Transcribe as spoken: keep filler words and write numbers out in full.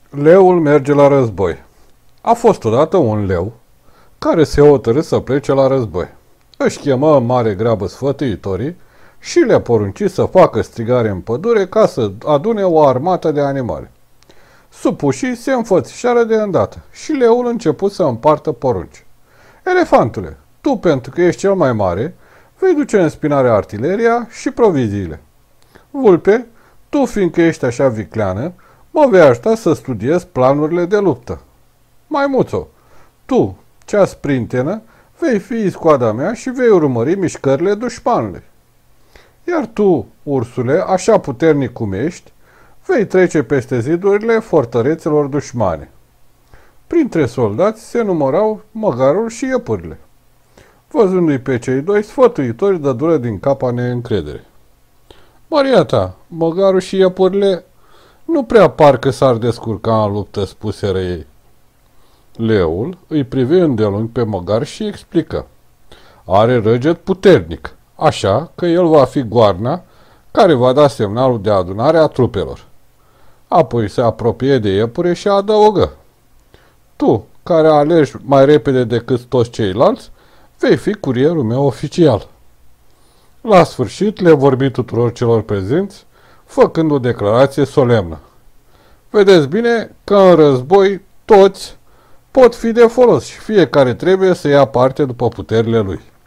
Leul merge la război. A fost odată un leu care se hotărâ să plece la război. Își chemă în mare grabă sfătuitorii și le-a poruncit să facă strigare în pădure ca să adune o armată de animale. Supușii se înfățișară de îndată și leul început să împartă porunci. Elefantule, tu, pentru că ești cel mai mare, vei duce în spinare artileria și proviziile. Vulpe, tu, fiindcă ești așa vicleană, mă vei ajuta să studiez planurile de luptă. Maimuțo, tu, cea sprintenă, vei fi iscoada mea și vei urmări mișcările dușmanului. Iar tu, ursule, așa puternic cum ești, vei trece peste zidurile fortărețelor dușmane. Printre soldați se numărau măgarul și iepurile. Văzându-i pe cei doi, sfătuitori dă dură din capa neîncredere. Măria ta, măgarul și iepurile nu prea par că s-ar descurca în luptă, spuseră ei. Leul îi privi îndelung pe măgar și explică. Are răget puternic, așa că el va fi goarna care va da semnalul de adunare a trupelor. Apoi se apropie de iepure și adăugă. Tu, care alergi mai repede decât toți ceilalți, vei fi curierul meu oficial. La sfârșit le vorbi tuturor celor prezenți, făcând o declarație solemnă. Vedeți bine că în război toți pot fi de folos și fiecare trebuie să ia parte după puterile lui.